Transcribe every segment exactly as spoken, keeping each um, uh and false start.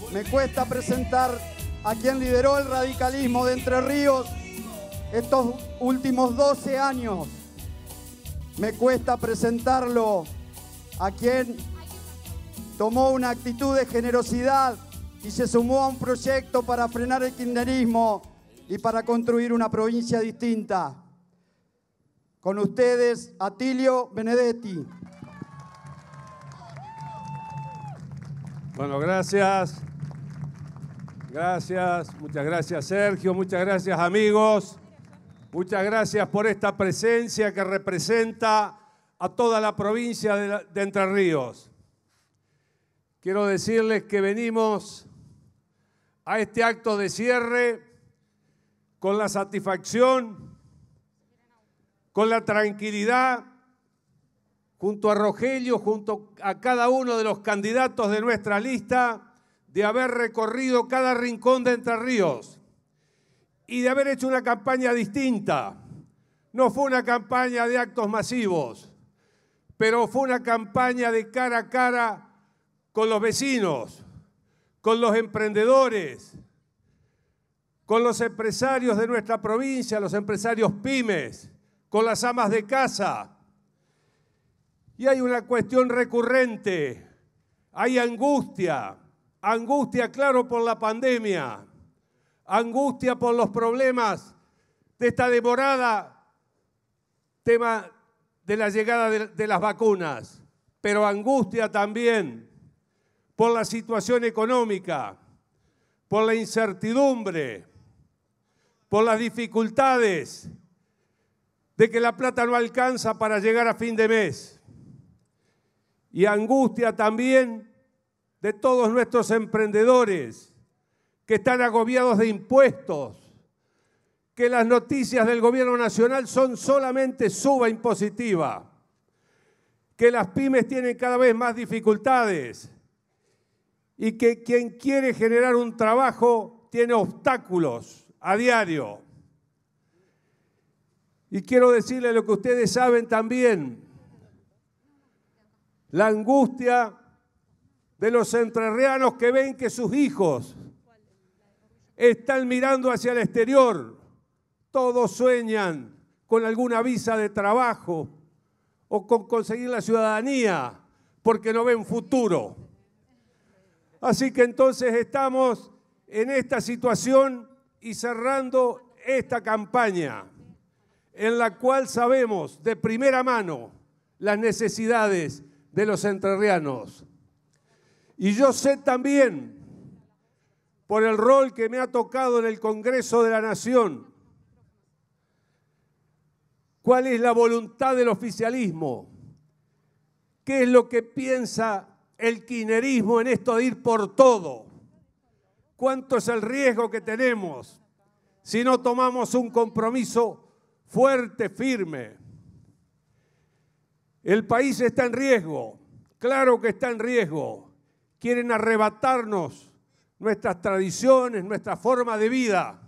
Me cuesta presentar a quien lideró el radicalismo de Entre Ríos estos últimos doce años. Me cuesta presentarlo a quien tomó una actitud de generosidad y se sumó a un proyecto para frenar el kirchnerismo y para construir una provincia distinta. Con ustedes, Atilio Benedetti. Bueno, gracias. Gracias, muchas gracias Sergio, muchas gracias amigos. Muchas gracias por esta presencia que representa a toda la provincia de, la, de Entre Ríos. Quiero decirles que venimos a este acto de cierre con la satisfacción, con la tranquilidad, junto a Rogelio, junto a cada uno de los candidatos de nuestra lista, de haber recorrido cada rincón de Entre Ríos y de haber hecho una campaña distinta. No fue una campaña de actos masivos, pero fue una campaña de cara a cara con los vecinos, con los emprendedores, con los empresarios de nuestra provincia, los empresarios pymes, con las amas de casa. Y hay una cuestión recurrente, hay angustia, angustia, claro, por la pandemia, angustia por los problemas de esta demorada tema de la llegada de, de las vacunas, pero angustia también por la situación económica, por la incertidumbre, por las dificultades de que la plata no alcanza para llegar a fin de mes. Y angustia también de todos nuestros emprendedores que están agobiados de impuestos, que las noticias del gobierno nacional son solamente suba impositiva, que las pymes tienen cada vez más dificultades y que quien quiere generar un trabajo tiene obstáculos a diario. Y quiero decirles lo que ustedes saben también, la angustia de los entrerrianos que ven que sus hijos están mirando hacia el exterior. Todos sueñan con alguna visa de trabajo o con conseguir la ciudadanía porque no ven futuro. Así que entonces estamos en esta situación y cerrando esta campaña en la cual sabemos de primera mano las necesidades de los entrerrianos. Y yo sé también, por el rol que me ha tocado en el Congreso de la Nación, cuál es la voluntad del oficialismo, qué es lo que piensa el kirchnerismo en esto de ir por todo, cuánto es el riesgo que tenemos si no tomamos un compromiso fuerte, firme. El país está en riesgo, claro que está en riesgo. Quieren arrebatarnos nuestras tradiciones, nuestra forma de vida.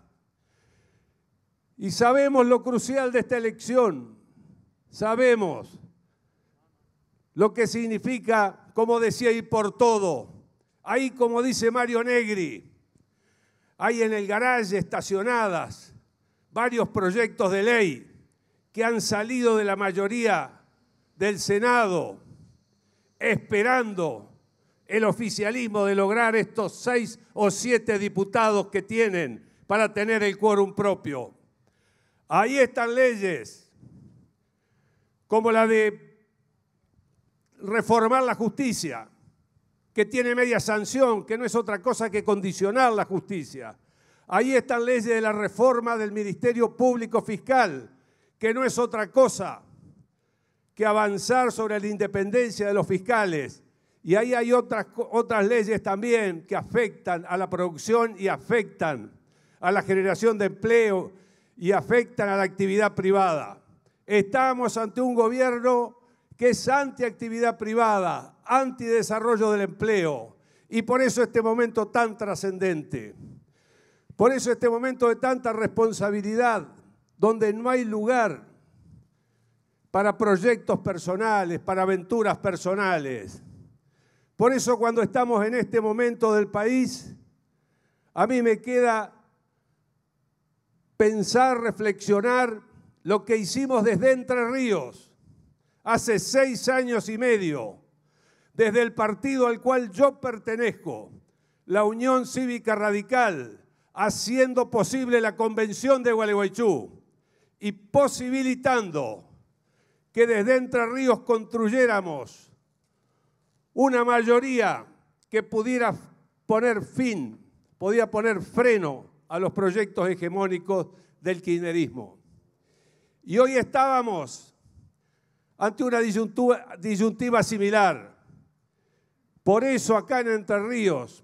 Y sabemos lo crucial de esta elección. Sabemos lo que significa, como decía, ir por todo. Ahí, como dice Mario Negri, hay en el garaje estacionadas varios proyectos de ley que han salido de la mayoría del Senado, esperando el oficialismo de lograr estos seis o siete diputados que tienen para tener el quórum propio. Ahí están leyes como la de reformar la justicia, que tiene media sanción, que no es otra cosa que condicionar la justicia. Ahí están leyes de la reforma del Ministerio Público Fiscal, que no es otra cosa que avanzar sobre la independencia de los fiscales. Y ahí hay otras, otras leyes también que afectan a la producción y afectan a la generación de empleo y afectan a la actividad privada. Estamos ante un gobierno que es antiactividad privada, antidesarrollo del empleo, y por eso este momento tan trascendente. Por eso este momento de tanta responsabilidad, donde no hay lugar para proyectos personales, para aventuras personales. Por eso cuando estamos en este momento del país, a mí me queda pensar, reflexionar lo que hicimos desde Entre Ríos, hace seis años y medio, desde el partido al cual yo pertenezco, la Unión Cívica Radical, haciendo posible la Convención de Gualeguaychú y posibilitando que desde Entre Ríos construyéramos una mayoría que pudiera poner fin, podía poner freno a los proyectos hegemónicos del kirchnerismo. Y hoy estábamos ante una disyuntiva, disyuntiva similar. Por eso acá en Entre Ríos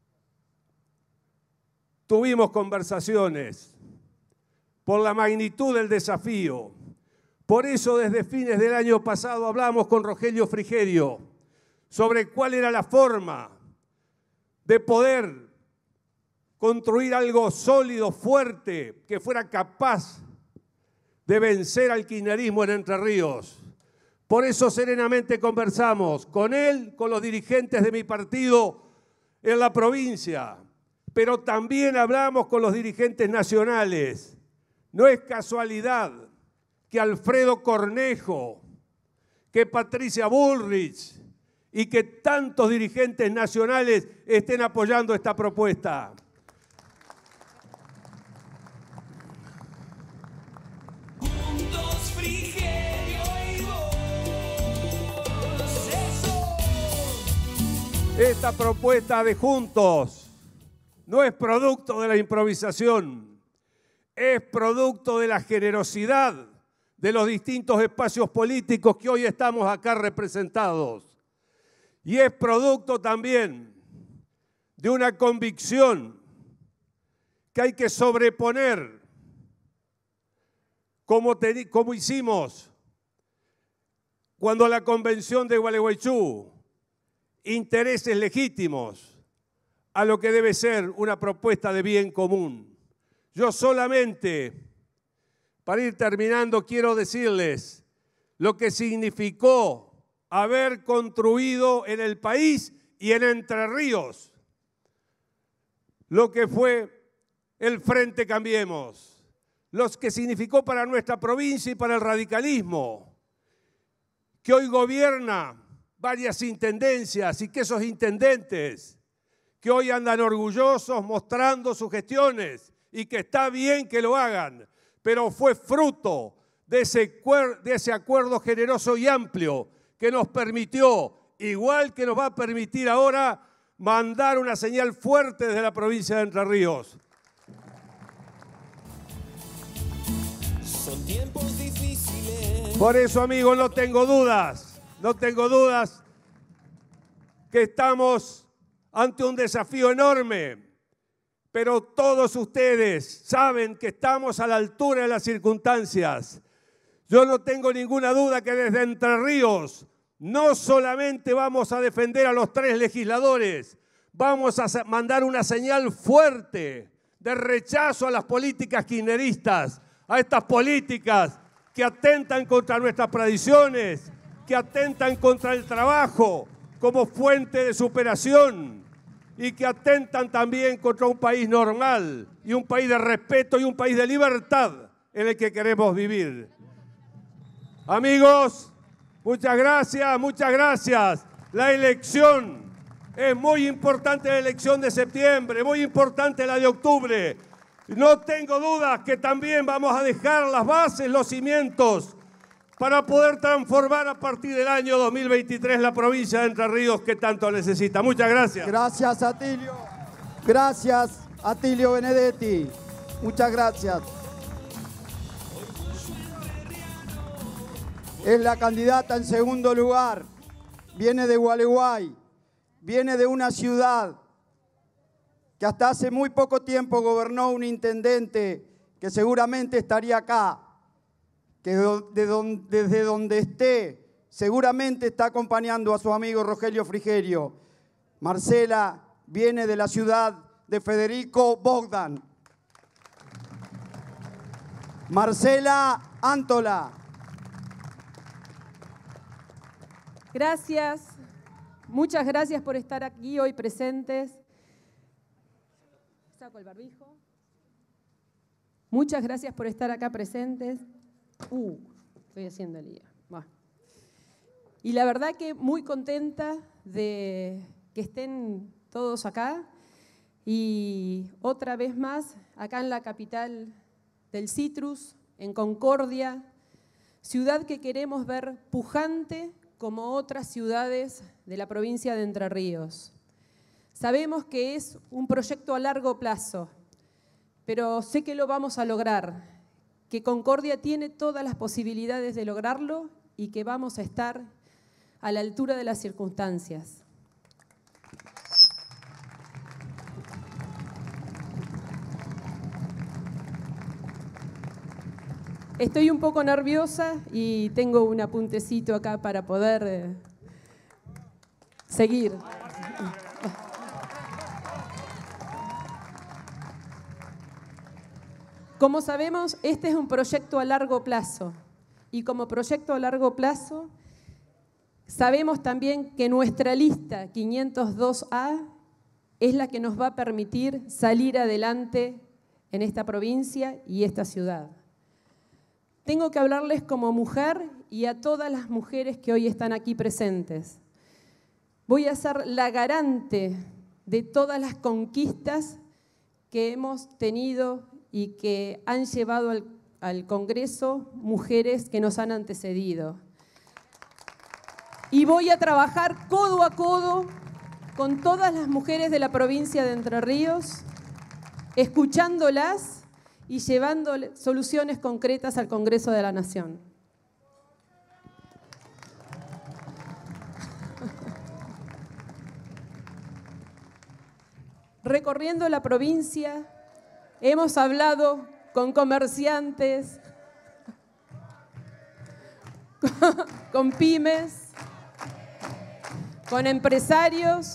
tuvimos conversaciones por la magnitud del desafío. Por eso desde fines del año pasado hablamos con Rogelio Frigerio sobre cuál era la forma de poder construir algo sólido, fuerte, que fuera capaz de vencer al kirchnerismo en Entre Ríos. Por eso serenamente conversamos con él, con los dirigentes de mi partido en la provincia, pero también hablamos con los dirigentes nacionales. No es casualidad que Alfredo Cornejo, que Patricia Bullrich y que tantos dirigentes nacionales estén apoyando esta propuesta. Esta propuesta de Juntos no es producto de la improvisación, es producto de la generosidad de los distintos espacios políticos que hoy estamos acá representados. Y es producto también de una convicción que hay que sobreponer, como, te, como hicimos cuando la Convención de Gualeguaychú, intereses legítimos a lo que debe ser una propuesta de bien común. Yo solamente, para ir terminando, quiero decirles lo que significó haber construido en el país y en Entre Ríos lo que fue el Frente Cambiemos, lo que significó para nuestra provincia y para el radicalismo, que hoy gobierna varias intendencias y que esos intendentes que hoy andan orgullosos mostrando sus gestiones y que está bien que lo hagan, pero fue fruto de ese, de ese acuerdo generoso y amplio que nos permitió, igual que nos va a permitir ahora, mandar una señal fuerte desde la provincia de Entre Ríos. Son tiempos difíciles. Por eso, amigos, no tengo dudas. No tengo dudas que estamos ante un desafío enorme, pero todos ustedes saben que estamos a la altura de las circunstancias. Yo no tengo ninguna duda que desde Entre Ríos no solamente vamos a defender a los tres legisladores, vamos a mandar una señal fuerte de rechazo a las políticas kirchneristas, a estas políticas que atentan contra nuestras tradiciones, que atentan contra el trabajo como fuente de superación y que atentan también contra un país normal y un país de respeto y un país de libertad en el que queremos vivir. Amigos, muchas gracias, muchas gracias. La elección es muy importante, la elección de septiembre, muy importante la de octubre. No tengo dudas que también vamos a dejar las bases, los cimientos para poder transformar a partir del año dos mil veintitrés la provincia de Entre Ríos que tanto necesita. Muchas gracias. Gracias, Atilio. Gracias, Atilio Benedetti. Muchas gracias. Es la candidata en segundo lugar. Viene de Gualeguay. Viene de una ciudad que hasta hace muy poco tiempo gobernó un intendente que seguramente estaría acá, que de donde, desde donde esté, seguramente está acompañando a su amigo Rogelio Frigerio. Marcela viene de la ciudad de Federico Bogdan. Marcela Antola. Gracias. muchas gracias por estar aquí hoy presentes. Saco el barbijo. Muchas gracias por estar acá presentes. Uh, estoy haciendo el lío. Bueno. Y la verdad que muy contenta de que estén todos acá. Y otra vez más, acá en la capital del citrus, en Concordia, ciudad que queremos ver pujante como otras ciudades de la provincia de Entre Ríos. Sabemos que es un proyecto a largo plazo, pero sé que lo vamos a lograr, que Concordia tiene todas las posibilidades de lograrlo y que vamos a estar a la altura de las circunstancias. Estoy un poco nerviosa y tengo un apuntecito acá para poder eh, seguir. Como sabemos, este es un proyecto a largo plazo y como proyecto a largo plazo sabemos también que nuestra lista quinientos dos A es la que nos va a permitir salir adelante en esta provincia y esta ciudad. Tengo que hablarles como mujer y a todas las mujeres que hoy están aquí presentes. Voy a ser la garante de todas las conquistas que hemos tenido y que han llevado al, al Congreso mujeres que nos han antecedido. Y voy a trabajar codo a codo con todas las mujeres de la provincia de Entre Ríos, escuchándolas y llevando soluciones concretas al Congreso de la Nación. Recorriendo la provincia, hemos hablado con comerciantes, con pymes, con empresarios,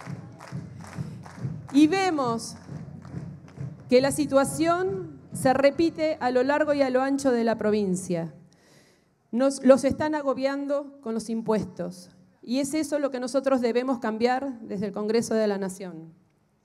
y vemos que la situación se repite a lo largo y a lo ancho de la provincia. Nos los están agobiando con los impuestos y es eso lo que nosotros debemos cambiar desde el Congreso de la Nación.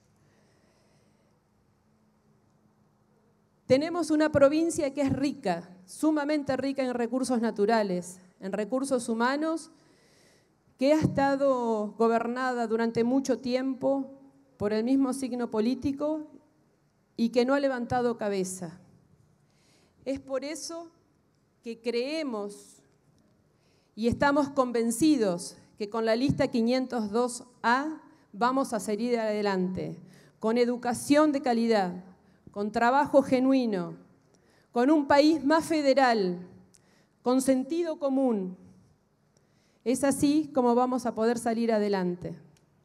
Tenemos una provincia que es rica, sumamente rica en recursos naturales, en recursos humanos, que ha estado gobernada durante mucho tiempo por el mismo signo político y que no ha levantado cabeza. Es por eso que creemos y estamos convencidos que con la lista quinientos dos A vamos a seguir adelante, con educación de calidad, con trabajo genuino, con un país más federal, con sentido común. Es así como vamos a poder salir adelante.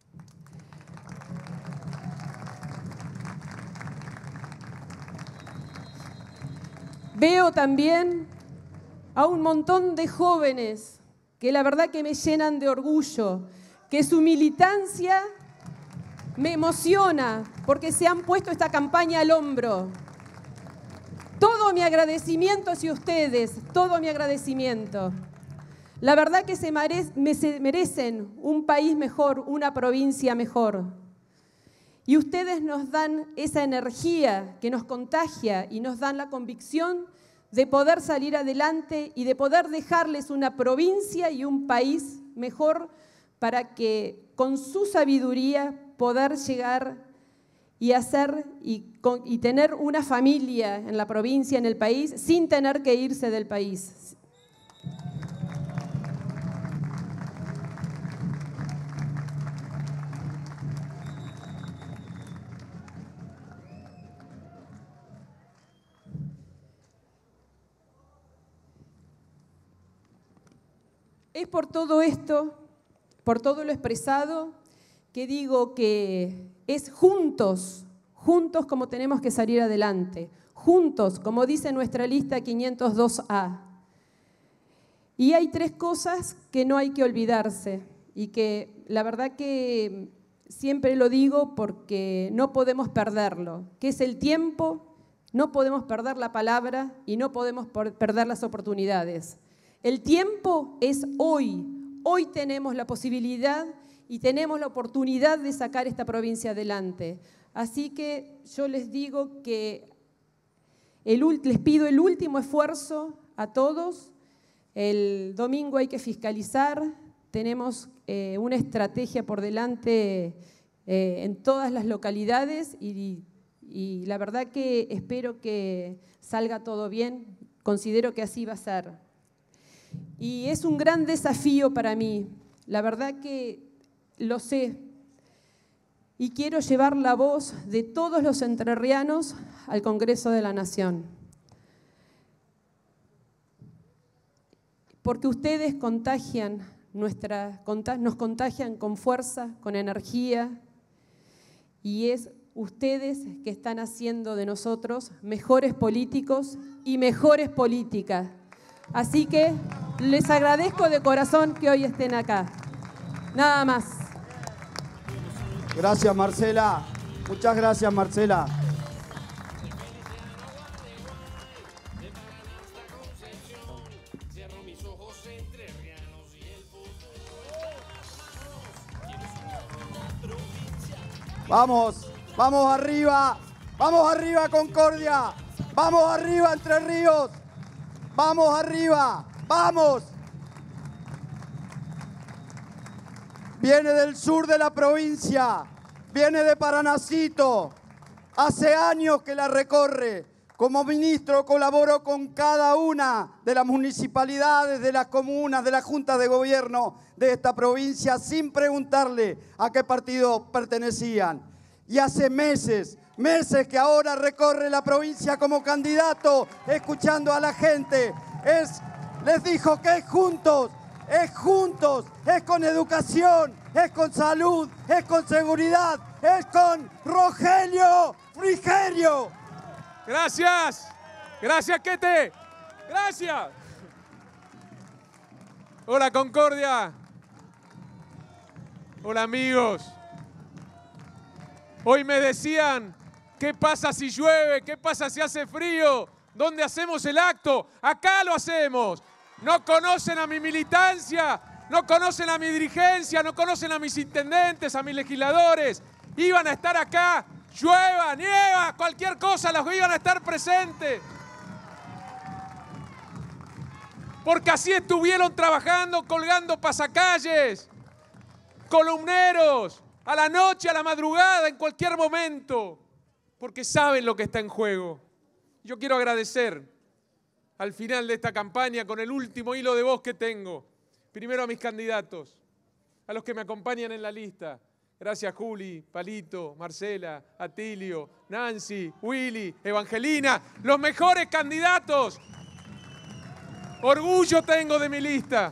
Veo también a un montón de jóvenes que la verdad que me llenan de orgullo, que su militancia me emociona porque se han puesto esta campaña al hombro. Todo mi agradecimiento hacia ustedes, todo mi agradecimiento. La verdad que se merecen un país mejor, una provincia mejor. Y ustedes nos dan esa energía que nos contagia y nos dan la convicción de poder salir adelante y de poder dejarles una provincia y un país mejor para que con su sabiduría poder llegar y hacer y, con, y tener una familia en la provincia, en el país, sin tener que irse del país. Es por todo esto, por todo lo expresado, que digo que es juntos, juntos como tenemos que salir adelante, juntos, como dice nuestra lista quinientos dos A. Y hay tres cosas que no hay que olvidarse y que la verdad que siempre lo digo porque no podemos perderlo, que es el tiempo, no podemos perder la palabra y no podemos perder las oportunidades. El tiempo es hoy, hoy tenemos la posibilidad y tenemos la oportunidad de sacar esta provincia adelante. Así que yo les digo que el, les pido el último esfuerzo a todos. El domingo hay que fiscalizar, tenemos eh, una estrategia por delante eh, en todas las localidades y, y la verdad que espero que salga todo bien, considero que así va a ser. Y es un gran desafío para mí, la verdad que lo sé, y quiero llevar la voz de todos los entrerrianos al Congreso de la Nación. Porque ustedes contagian nuestra, nos contagian con fuerza, con energía, y es ustedes que están haciendo de nosotros mejores políticos y mejores políticas. Así que les agradezco de corazón que hoy estén acá. Nada más. Gracias, Marcela. Muchas gracias, Marcela. Vamos, vamos arriba, vamos arriba Concordia, vamos arriba Entre Ríos, vamos arriba, vamos. Viene del sur de la provincia, viene de Paranacito, hace años que la recorre. Como ministro colaboro con cada una de las municipalidades, de las comunas, de las juntas de gobierno de esta provincia sin preguntarle a qué partido pertenecían. Y hace meses, meses que ahora recorre la provincia como candidato, escuchando a la gente. Es, les dijo que es juntos, es juntos, es con educación, es con salud, es con seguridad, es con Rogelio Frigerio. Gracias, gracias Quete, gracias. Hola Concordia, hola amigos. Hoy me decían, ¿qué pasa si llueve? ¿Qué pasa si hace frío? ¿Dónde hacemos el acto? Acá lo hacemos. No conocen a mi militancia, no conocen a mi dirigencia, no conocen a mis intendentes, a mis legisladores. Iban a estar acá. Llueva, nieva, cualquier cosa, los que iban a estar presentes. Porque así estuvieron trabajando, colgando pasacalles, columneros, a la noche, a la madrugada, en cualquier momento, porque saben lo que está en juego. Yo quiero agradecer al final de esta campaña, con el último hilo de voz que tengo, primero a mis candidatos, a los que me acompañan en la lista. Gracias Juli, Palito, Marcela, Atilio, Nancy, Willy, Evangelina, los mejores candidatos. Orgullo tengo de mi lista.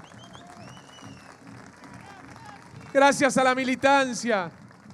Gracias a la militancia,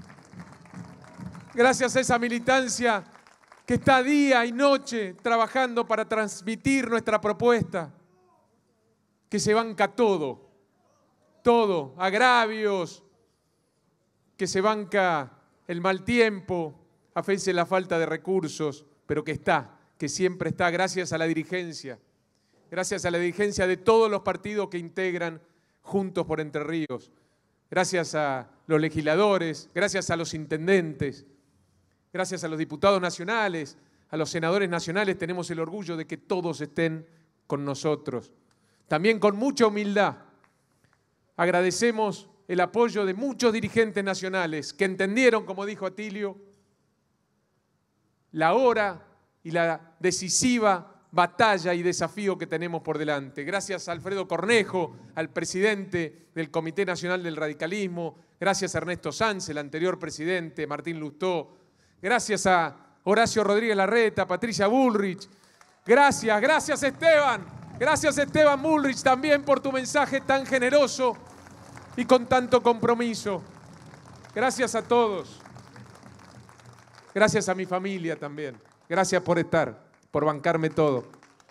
gracias a esa militancia que está día y noche trabajando para transmitir nuestra propuesta, que se banca todo, todo, agravios, que se banca el mal tiempo, a veces la falta de recursos, pero que está, que siempre está, gracias a la dirigencia, gracias a la dirigencia de todos los partidos que integran Juntos por Entre Ríos, gracias a los legisladores, gracias a los intendentes, gracias a los diputados nacionales, a los senadores nacionales, tenemos el orgullo de que todos estén con nosotros. También con mucha humildad agradecemos el apoyo de muchos dirigentes nacionales que entendieron, como dijo Atilio, la hora y la decisiva batalla y desafío que tenemos por delante. Gracias a Alfredo Cornejo, al presidente del Comité Nacional del Radicalismo, gracias a Ernesto Sanz, el anterior presidente, Martín Lustó, gracias a Horacio Rodríguez Larreta, Patricia Bullrich, gracias, gracias Esteban, gracias Esteban Bullrich también por tu mensaje tan generoso y con tanto compromiso. Gracias a todos. Gracias a mi familia también. Gracias por estar, por bancarme todo.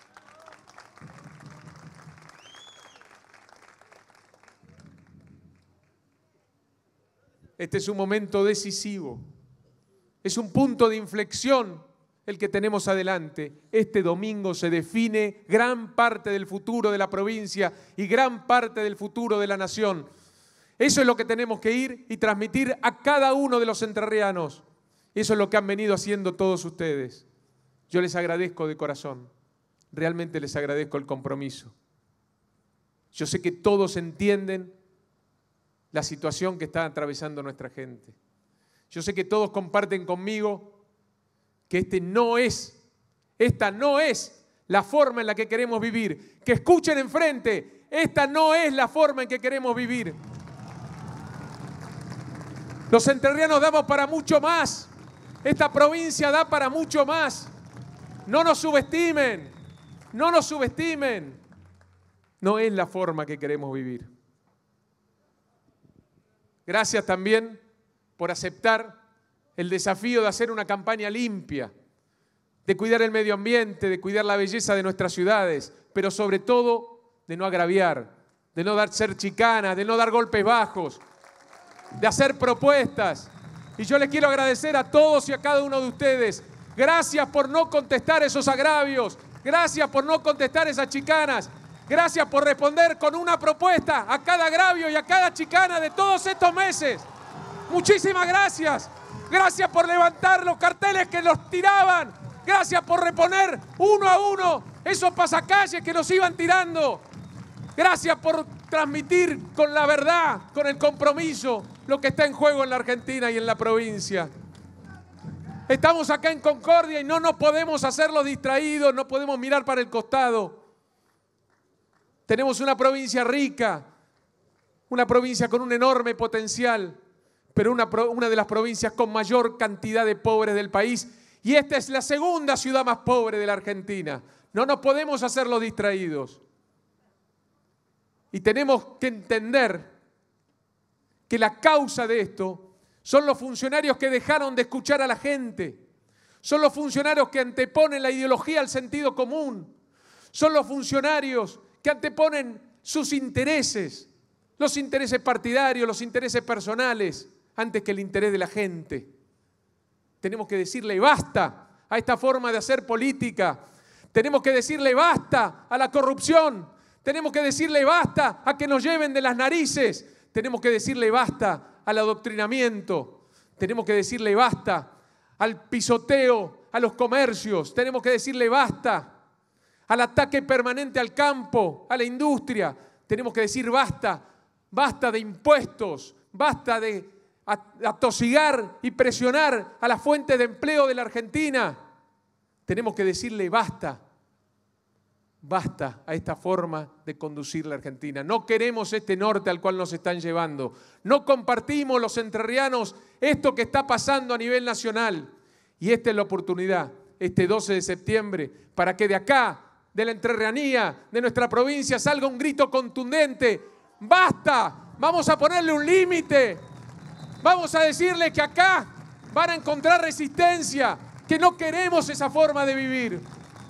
Este es un momento decisivo. Es un punto de inflexión el que tenemos adelante. Este domingo se define gran parte del futuro de la provincia y gran parte del futuro de la nación. Eso es lo que tenemos que ir y transmitir a cada uno de los entrerrianos. Eso es lo que han venido haciendo todos ustedes. Yo les agradezco de corazón. Realmente les agradezco el compromiso. Yo sé que todos entienden la situación que está atravesando nuestra gente. Yo sé que todos comparten conmigo que este no es, esta no es la forma en la que queremos vivir. Que escuchen enfrente, esta no es la forma en que queremos vivir. Los entrerrianos damos para mucho más. Esta provincia da para mucho más. No nos subestimen, no nos subestimen. No es la forma que queremos vivir. Gracias también por aceptar el desafío de hacer una campaña limpia, de cuidar el medio ambiente, de cuidar la belleza de nuestras ciudades, pero sobre todo de no agraviar, de no dar ser chicanas, de no dar golpes bajos, de hacer propuestas. Y yo les quiero agradecer a todos y a cada uno de ustedes. Gracias por no contestar esos agravios. Gracias por no contestar esas chicanas. Gracias por responder con una propuesta a cada agravio y a cada chicana de todos estos meses. Muchísimas gracias. Gracias por levantar los carteles que los tiraban. Gracias por reponer uno a uno esos pasacalles que nos iban tirando. Gracias por transmitir con la verdad, con el compromiso, lo que está en juego en la Argentina y en la provincia. Estamos acá en Concordia y no nos podemos hacer los distraídos, no podemos mirar para el costado. Tenemos una provincia rica, una provincia con un enorme potencial, pero una, una de las provincias con mayor cantidad de pobres del país. Y esta es la segunda ciudad más pobre de la Argentina. No nos podemos hacer los distraídos. Y tenemos que entender que la causa de esto son los funcionarios que dejaron de escuchar a la gente. Son los funcionarios que anteponen la ideología al sentido común. Son los funcionarios que anteponen sus intereses, los intereses partidarios, los intereses personales, antes que el interés de la gente. Tenemos que decirle basta a esta forma de hacer política. Tenemos que decirle basta a la corrupción. Tenemos que decirle basta a que nos lleven de las narices. Tenemos que decirle basta al adoctrinamiento. Tenemos que decirle basta al pisoteo, a los comercios. Tenemos que decirle basta al ataque permanente al campo, a la industria. Tenemos que decir basta, basta de impuestos, basta de atosigar y presionar a las fuentes de empleo de la Argentina. Tenemos que decirle basta, basta a esta forma de conducir la Argentina. No queremos este norte al cual nos están llevando. No compartimos los entrerrianos esto que está pasando a nivel nacional. Y esta es la oportunidad, este doce de septiembre, para que de acá, de la entrerrianía, de nuestra provincia, salga un grito contundente. ¡Basta! Vamos a ponerle un límite. Vamos a decirle que acá van a encontrar resistencia, que no queremos esa forma de vivir.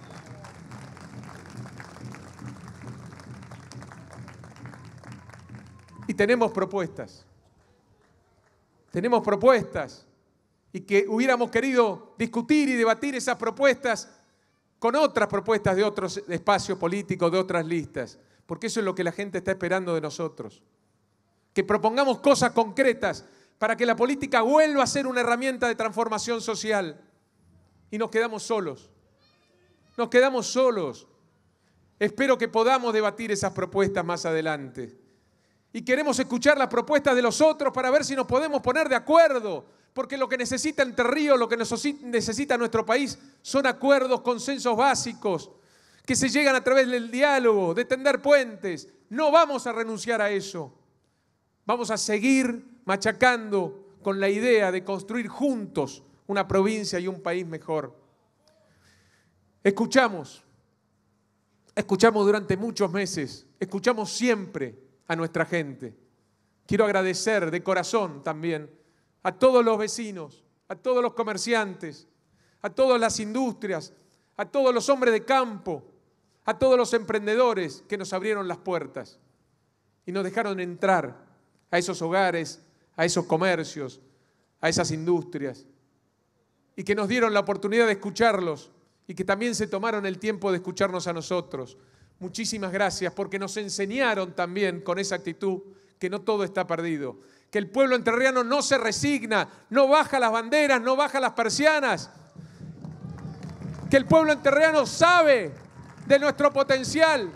Y tenemos propuestas. Tenemos propuestas. Y que hubiéramos querido discutir y debatir esas propuestas con otras propuestas de otros espacios políticos, de otras listas. Porque eso es lo que la gente está esperando de nosotros. Que propongamos cosas concretas para que la política vuelva a ser una herramienta de transformación social. Y nos quedamos solos. Nos quedamos solos. Espero que podamos debatir esas propuestas más adelante. Y queremos escuchar las propuestas de los otros para ver si nos podemos poner de acuerdo. Porque lo que necesita Entre Ríos, lo que necesita nuestro país son acuerdos, consensos básicos, que se llegan a través del diálogo, de tender puentes. No vamos a renunciar a eso. Vamos a seguir machacando con la idea de construir juntos una provincia y un país mejor. Escuchamos, escuchamos durante muchos meses, escuchamos siempre a nuestra gente. Quiero agradecer de corazón también a todos los vecinos, a todos los comerciantes, a todas las industrias, a todos los hombres de campo, a todos los emprendedores que nos abrieron las puertas y nos dejaron entrar a esos hogares, a esos comercios, a esas industrias, y que nos dieron la oportunidad de escucharlos y que también se tomaron el tiempo de escucharnos a nosotros. Muchísimas gracias porque nos enseñaron también con esa actitud que no todo está perdido, que el pueblo entrerriano no se resigna, no baja las banderas, no baja las persianas, que el pueblo entrerriano sabe de nuestro potencial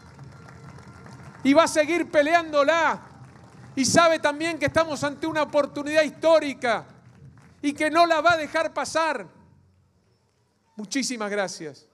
y va a seguir peleándola, y sabe también que estamos ante una oportunidad histórica y que no la va a dejar pasar. Muchísimas gracias.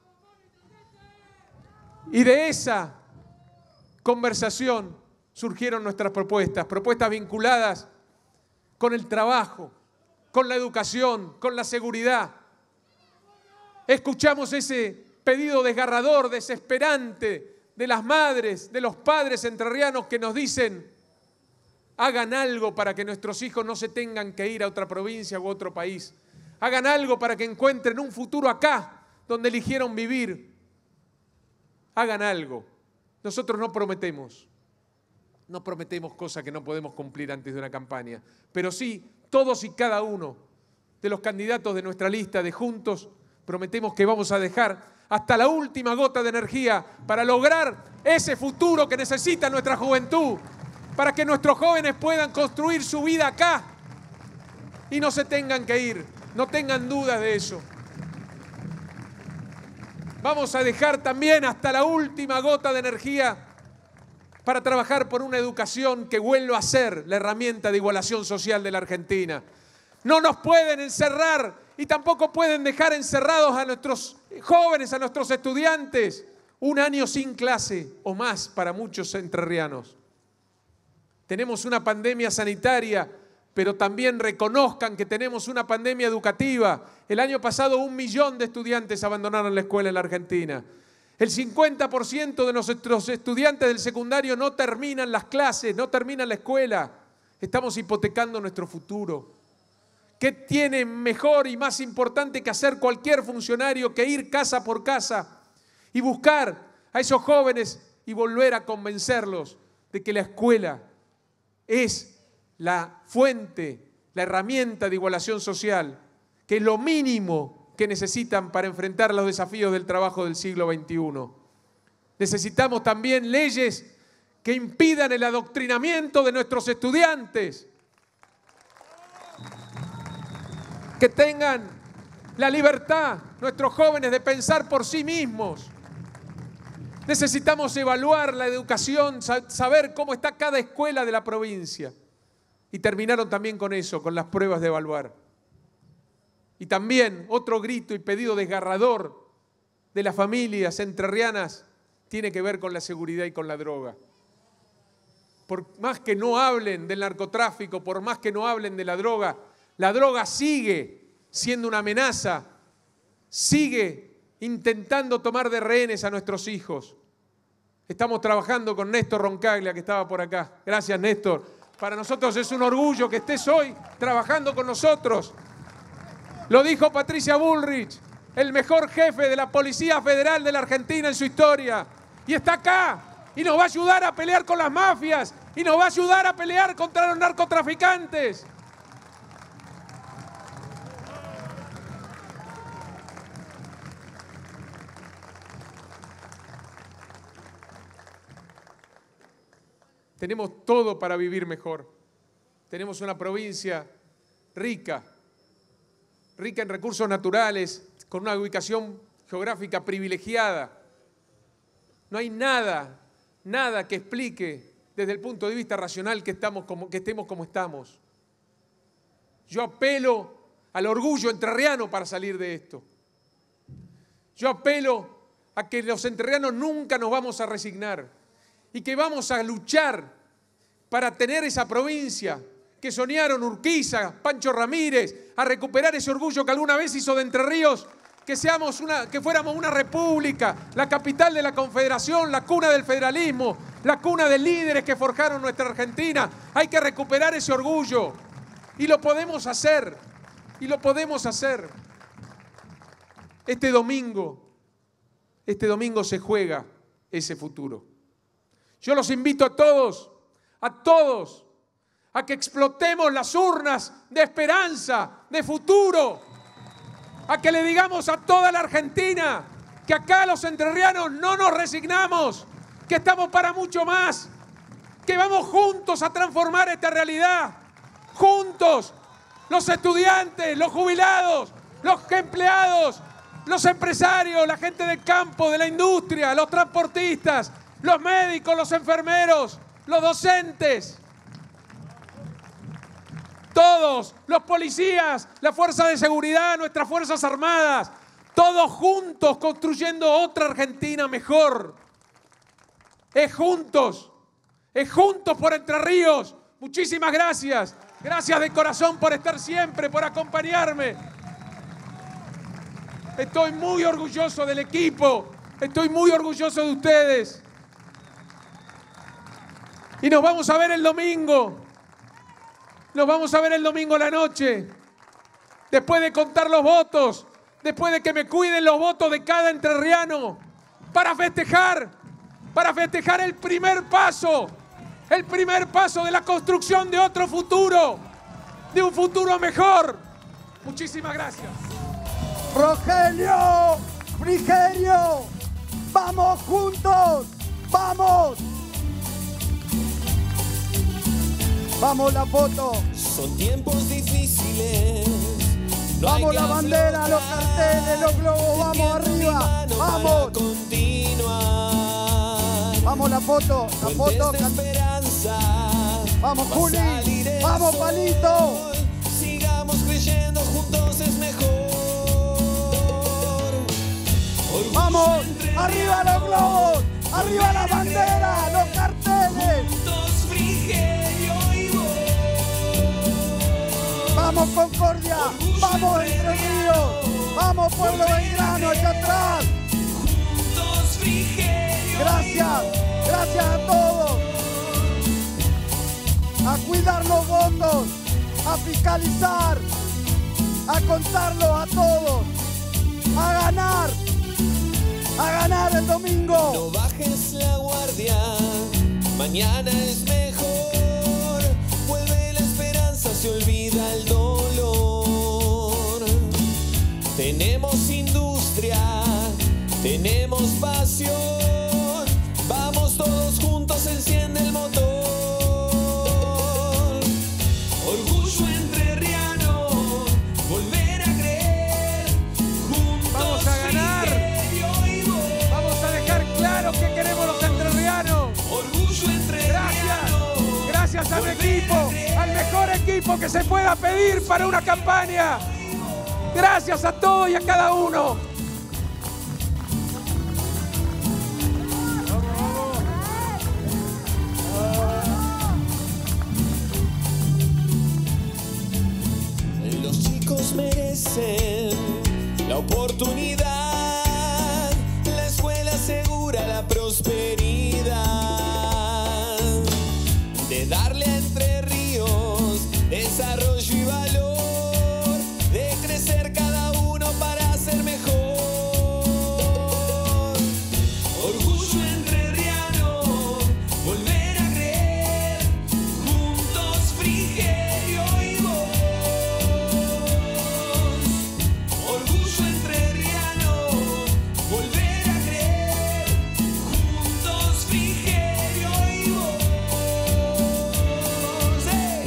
Y de esa conversación surgieron nuestras propuestas, propuestas vinculadas con el trabajo, con la educación, con la seguridad. Escuchamos ese pedido desgarrador, desesperante de las madres, de los padres entrerrianos que nos dicen: hagan algo para que nuestros hijos no se tengan que ir a otra provincia u otro país. Hagan algo para que encuentren un futuro acá, donde eligieron vivir. Hagan algo. Nosotros no prometemos. No prometemos cosas que no podemos cumplir antes de una campaña. Pero sí, todos y cada uno de los candidatos de nuestra lista de Juntos, prometemos que vamos a dejar hasta la última gota de energía para lograr ese futuro que necesita nuestra juventud, para que nuestros jóvenes puedan construir su vida acá y no se tengan que ir, no tengan dudas de eso. Vamos a dejar también hasta la última gota de energía para trabajar por una educación que vuelva a ser la herramienta de igualación social de la Argentina. No nos pueden encerrar y tampoco pueden dejar encerrados a nuestros jóvenes, a nuestros estudiantes, un año sin clase o más para muchos entrerrianos. Tenemos una pandemia sanitaria, pero también reconozcan que tenemos una pandemia educativa. El año pasado un millón de estudiantes abandonaron la escuela en la Argentina. El cincuenta por ciento de nuestros estudiantes del secundario no terminan las clases, no terminan la escuela. Estamos hipotecando nuestro futuro. ¿Qué tiene mejor y más importante que hacer cualquier funcionario que ir casa por casa y buscar a esos jóvenes y volver a convencerlos de que la escuela es la fuente, la herramienta de igualación social, que es lo mínimo que necesitan para enfrentar los desafíos del trabajo del siglo veintiuno? Necesitamos también leyes que impidan el adoctrinamiento de nuestros estudiantes, que tengan la libertad, nuestros jóvenes, de pensar por sí mismos. Necesitamos evaluar la educación, saber cómo está cada escuela de la provincia. Y terminaron también con eso, con las pruebas de evaluar. Y también otro grito y pedido desgarrador de las familias entrerrianas tiene que ver con la seguridad y con la droga. Por más que no hablen del narcotráfico, por más que no hablen de la droga, la droga sigue siendo una amenaza, sigue intentando tomar de rehenes a nuestros hijos. Estamos trabajando con Néstor Roncaglia, que estaba por acá. Gracias, Néstor. Para nosotros es un orgullo que estés hoy trabajando con nosotros. Lo dijo Patricia Bullrich, el mejor jefe de la Policía Federal de la Argentina en su historia. Y está acá y nos va a ayudar a pelear con las mafias y nos va a ayudar a pelear contra los narcotraficantes. Tenemos todo para vivir mejor. Tenemos una provincia rica, rica en recursos naturales, con una ubicación geográfica privilegiada. No hay nada, nada que explique desde el punto de vista racional que, estamos como, que estemos como estamos. Yo apelo al orgullo entrerriano para salir de esto. Yo apelo a que los entrerrianos nunca nos vamos a resignar y que vamos a luchar para tener esa provincia que soñaron Urquiza, Pancho Ramírez, a recuperar ese orgullo que alguna vez hizo de Entre Ríos, que, seamos una, que fuéramos una república, la capital de la Confederación, la cuna del federalismo, la cuna de líderes que forjaron nuestra Argentina. Hay que recuperar ese orgullo y lo podemos hacer, y lo podemos hacer. Este domingo, este domingo se juega ese futuro. Yo los invito a todos, a todos, a que explotemos las urnas de esperanza, de futuro, a que le digamos a toda la Argentina que acá los entrerrianos no nos resignamos, que estamos para mucho más, que vamos juntos a transformar esta realidad. Juntos, los estudiantes, los jubilados, los empleados, los empresarios, la gente del campo, de la industria, los transportistas, los médicos, los enfermeros, los docentes, todos, los policías, la fuerza de seguridad, nuestras fuerzas armadas, todos juntos construyendo otra Argentina mejor. Es juntos, es juntos por Entre Ríos. Muchísimas gracias. Gracias de corazón por estar siempre, por acompañarme. Estoy muy orgulloso del equipo, estoy muy orgulloso de ustedes. Y nos vamos a ver el domingo. Nos vamos a ver el domingo a la noche. Después de contar los votos, después de que me cuiden los votos de cada entrerriano, para festejar, para festejar el primer paso, el primer paso de la construcción de otro futuro, de un futuro mejor. Muchísimas gracias. Rogelio, Frigerio, vamos juntos, vamos. Vamos la foto. Son tiempos difíciles. No vamos la bandera, los carteles, los globos, vamos arriba. Vamos. Vamos la foto, la foto. Esperanza. Vamos Juli, vamos Palito. Sigamos creyendo juntos es mejor. Orgullo vamos, arriba los globos, arriba la bandera, los carteles. Juntos, Frigerio y vos. Vamos Concordia, Orgullo vamos Entre Ríos, vamos Pueblo Belgrano, allá atrás. Juntos, Frigerio. Gracias, gracias a todos. A cuidar los votos, a fiscalizar, a contarlos a todos, a ganar, a ganar el domingo. No bajes la guardia, mañana es mejor. Vuelve la esperanza, se olvida el dolor. Tenemos industria, tenemos pasión. Vamos todos juntos, enciende el motor. Orgullo entrerriano, volver a creer. Juntos vamos a ganar. Vamos a dejar claro que queremos los entrerrianos. Orgullo entrerriano. Gracias, gracias a mi equipo, al mejor equipo que se pueda pedir para una campaña. Gracias a todos y a cada uno. Los chicos merecen la oportunidad, la escuela asegura la prosperidad, de darle a Entre Ríos desarrollo y valor, de crecer cada uno para ser mejor. Orgullo entrerriano, volver a creer, juntos Frigerio y vos. Orgullo entrerriano, volver a creer, juntos Frigerio y vos. ¡Eh!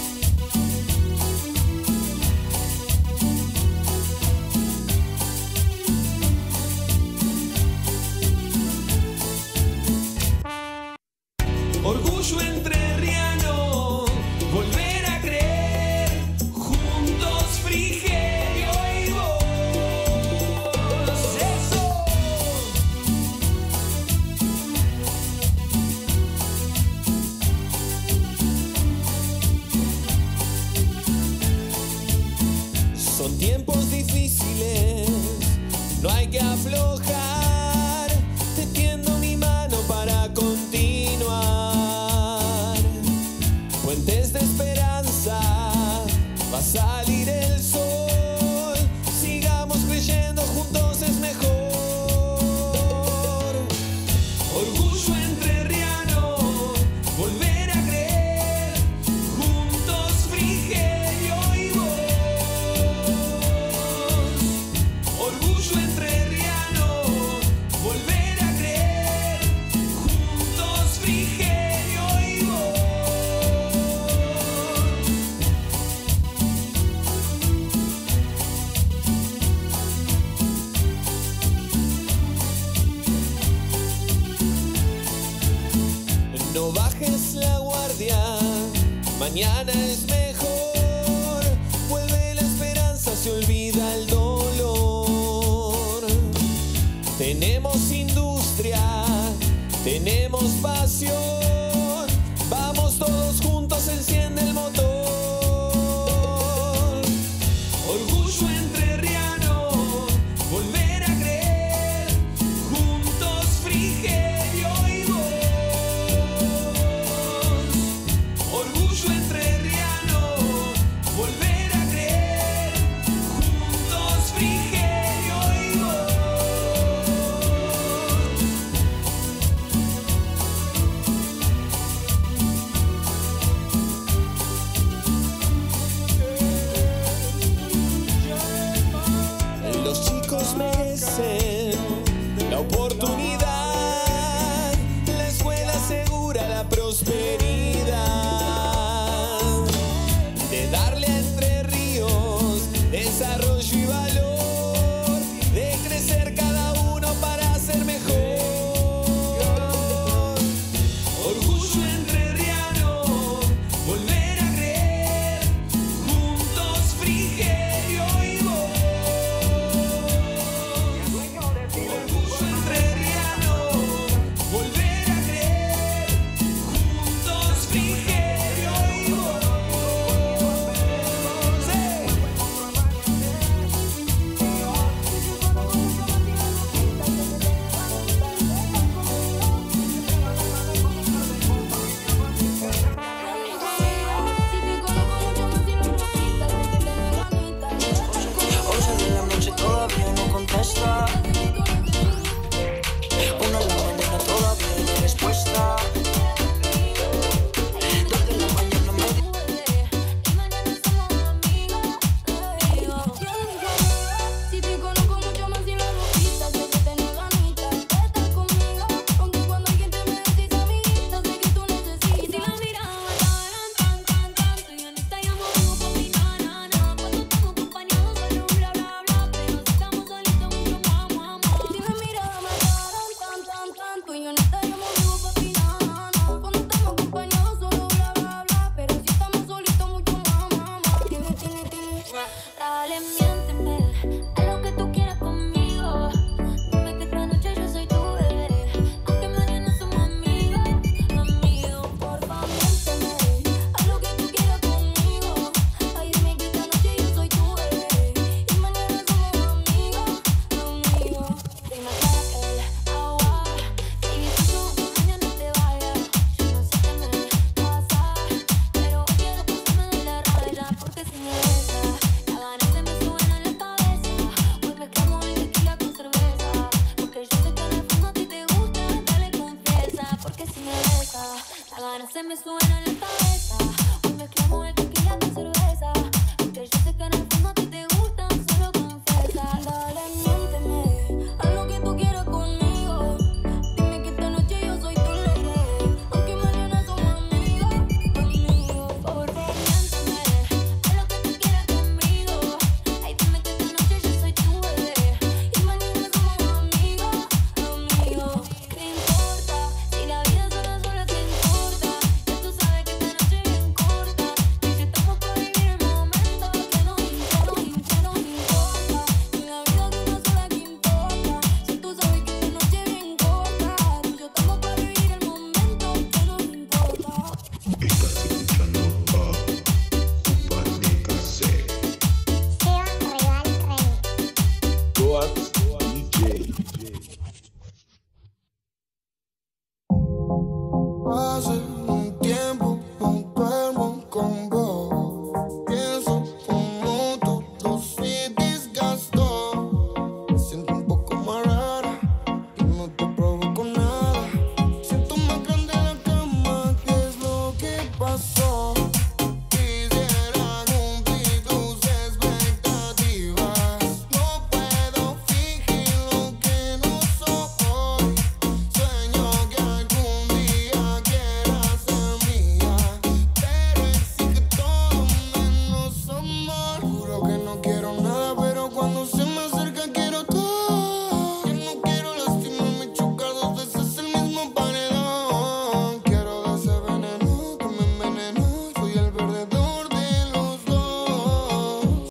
Orgullo entrerriano, volver a creer, juntos Frigerio y vos. ¡Eso! Son tiempos difíciles, no hay que aflojar. Te tiendo mi mano para continuar. Puentes de esperanza, va a salir el sol. Sigamos creyendo juntos es mejor. Orgullo entrerriano, volver a creer, juntos Frigerio y vos. Orgullo entrerriano, bajes la guardia, mañana es mejor. Vuelve la esperanza, se olvida el dolor. Tenemos industria, tenemos pasión. Vamos todos juntos, enciende el motor. Orgullo entrerriano, volver a creer. Juntos Frigerio y vos. Orgullo entrerriano, volver a creer. Juntos Frigerio y vos. Los chicos merecen la oportunidad, la escuela asegura la prosperidad, de darle a Entre Ríos desarrollo y valor, de crecer cada uno para ser mejor. Orgullo entrerriano, volver a creer, juntos Frigerio y vos. Orgullo entrerriano, volver a creer, juntos Frigerio y vos. Sí. once de la noche todavía no contesta. Una de la mañana todavía no hay respuesta. Dos de la mañana me di- Si te conozco mucho más sin la ropita, sé que tenés ganitas de estar conmigo. Aunque cuando alguien te me decís amiguita, sé que tú necesitas. Y si la mirada me agarran tan, tan, tanto, yo ni te llamo como papi, na, na, na. Cuando estamos acompañados solo bla, bla, bla, pero si estamos solitos mucho más, más, más. Y si la mirada me agarran tan, tan, tanto, yo ni te llamo como papi, na, na, na. Cuando estamos acompañados solo bla, bla, bla, pero si estamos solitos mucho más, más, más. Tiene, tiene, tiene. Dale, miénteme, haz lo que tú quieras conmigo. Dime que esta noche yo soy tu bebé, aunque mañana somos amigos, amigos. Porfa, miénteme, haz lo que tú quieras conmigo. Ay, dime que esta noche yo soy tu bebé, y mañana somos amigos, amigos. Dime para el agua, que yo mañana te vaya. Yo no sé qué me pasa, pero hoy quiero pasarme de la raya, porque si me besa, la gana se me suben a la cabeza. Hoy mezclamos el tequila con cerveza, porque yo sé que en el fondo a ti te gusta, dale confiesa. Porque si me besa, la gana se me suben a la cabeza.